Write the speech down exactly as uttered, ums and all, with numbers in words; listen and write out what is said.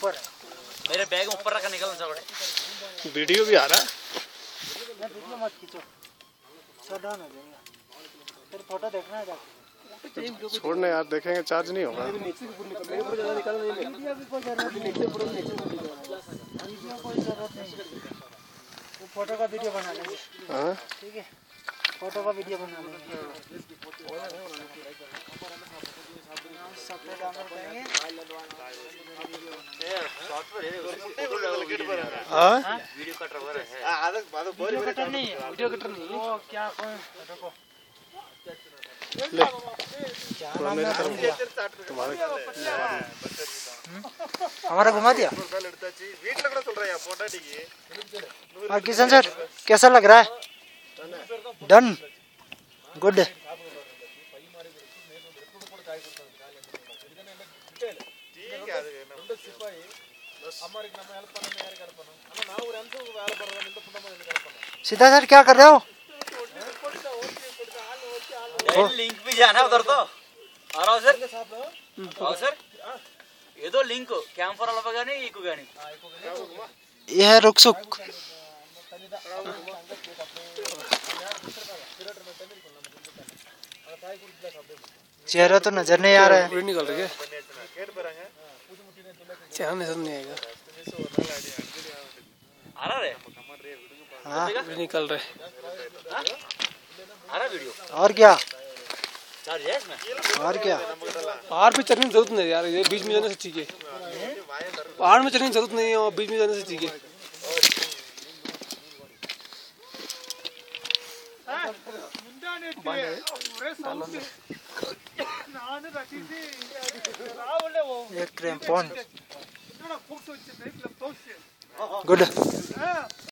ऊपर मेरे बैग ऊपर रखा निकल सकते। वीडियो भी आ रहा है। वीडियो मत खींचो, शट डाउन हो जाएगा। फिर फोटो देखना है जाके। छोड़ने यार, देखेंगे चार्ज नहीं होगा। वीडियो कोई जरूरत नहीं, वो फोटो का वीडियो बना लेंगे। हाँ ठीक है, फोटो का वीडियो बना लेंगे। सफेद डाउनलोड करेंगे। हाँ वीडियो कटर है। वीडियो कटर नहीं है, वीडियो कटर नहीं है। वो क्या कोई देखो ले मेरी तरफ तुम्हारे हमारा घुमा दिया। हाँ किशन सर, कैसा लग रहा है? Done, good. सीधा सर क्या कर रहे हो? लिंक भी जाना उधर तो आ रहा हूँ सर। आओ सर, ये तो लिंक कैंपर वाला बगा नहीं इको गानी। ये है रुकसुक। चेहरा तो नजर नहीं आ रहा है। निकल रही है, चेहरा नजर नहीं आएगा। आ रहा है? हाँ निकल रहे। आ रहा वीडियो? और क्या, चार्ज है इसमें? और क्या। पहाड़ पे चढ़ने की जरूरत नहीं यार, ये बीच में जाने से ठीक है। पहाड़ में चढ़ने की जरूरत नहीं है, और बीच में जाने से ठीक है। एक क्रैम्पॉन, गुड।